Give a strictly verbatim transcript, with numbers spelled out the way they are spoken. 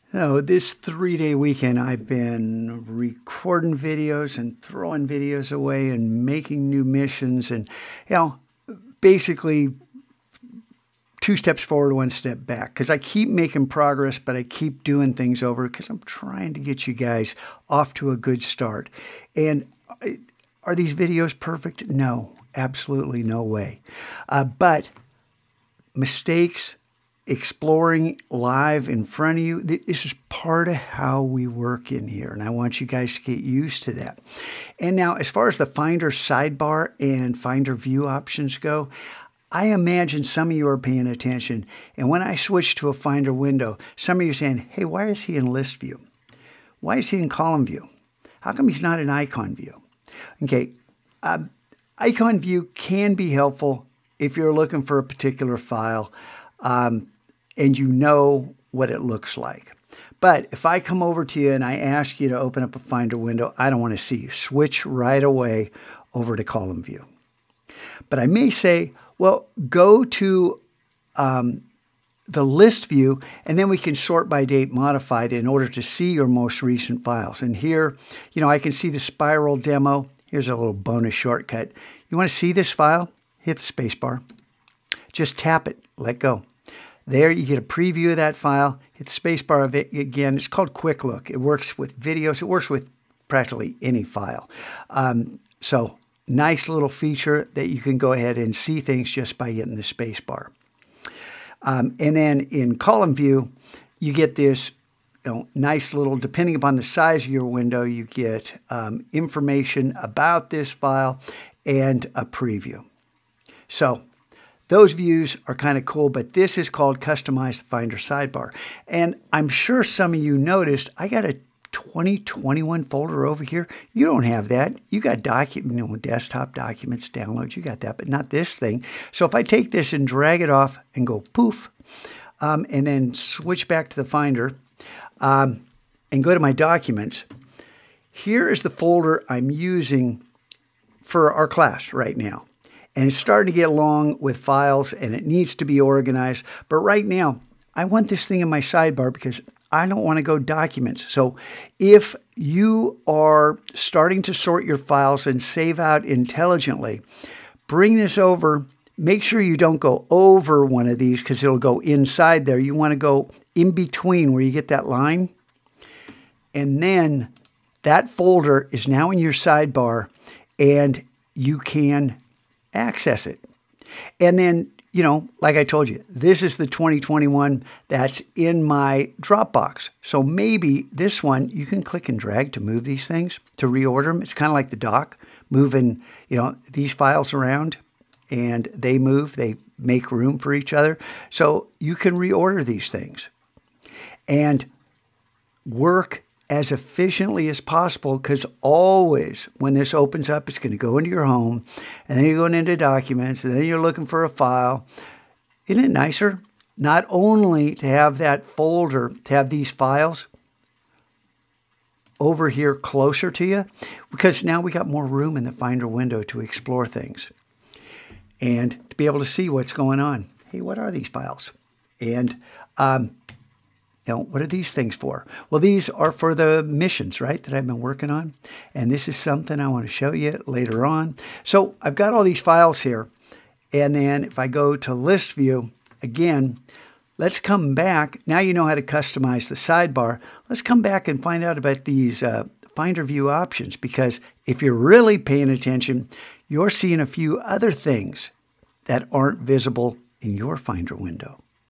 So this three-day weekend, I've been recording videos and throwing videos away and making new missions and, you know, basically two steps forward, one step back. Because I keep making progress, but I keep doing things over because I'm trying to get you guys off to a good start. And are these videos perfect? No, absolutely no way. Uh, but mistakes, exploring live in front of you, this is part of how we work in here, and I want you guys to get used to that. And now, as far as the Finder sidebar and Finder view options go, I imagine some of you are paying attention, and when I switch to a Finder window, some of you are saying, hey, why is he in list view? Why is he in column view? How come he's not in icon view? Okay, um, icon view can be helpful if you're looking for a particular file, um, and you know what it looks like. But if I come over to you and I ask you to open up a Finder window, I don't want to see you. Switch right away over to column view. But I may say, well, go to um, the list view, and then we can sort by date modified in order to see your most recent files. And here, you know, I can see the spiral demo. Here's a little bonus shortcut. You want to see this file? Hit the space bar. Just tap it. Let go. There you get a preview of that file. Hit the space bar of it again. It's called Quick Look. It works with videos. It works with practically any file. Um, so nice little feature that you can go ahead and see things just by hitting the space bar. Um, and then in column view, you get this you know, nice little, depending upon the size of your window, you get um, information about this file and a preview. So those views are kind of cool, but this is called Customize the Finder Sidebar. And I'm sure some of you noticed I got a twenty twenty-one folder over here. You don't have that. You got document, you know, desktop documents, downloads, you got that, but not this thing. So if I take this and drag it off and go poof, um, and then switch back to the Finder um, and go to my documents, here is the folder I'm using for our class right now. And it's starting to get long with files, and it needs to be organized. But right now, I want this thing in my sidebar because I don't want to go documents. So if you are starting to sort your files and save out intelligently, bring this over. Make sure you don't go over one of these because it'll go inside there. You want to go in between where you get that line. And then that folder is now in your sidebar, and you can access it. And then, you know, like I told you, this is the twenty twenty-one that's in my Dropbox. So maybe this one, you can click and drag to move these things, to reorder them. It's kind of like the dock, moving, you know, these files around, and they move, they make room for each other. So you can reorder these things and work as efficiently as possible, because always when this opens up, it's going to go into your home, and then you're going into documents, and then you're looking for a file. Isn't it nicer not only to have that folder, to have these files over here closer to you, because now we got more room in the Finder window to explore things and to be able to see what's going on. Hey, what are these files? And um, you know, what are these things for? Well, these are for the missions, right, that I've been working on. And this is something I want to show you later on. So I've got all these files here. And then if I go to list view, again, let's come back. Now you know how to customize the sidebar. Let's come back and find out about these uh, Finder view options, because if you're really paying attention, you're seeing a few other things that aren't visible in your Finder window.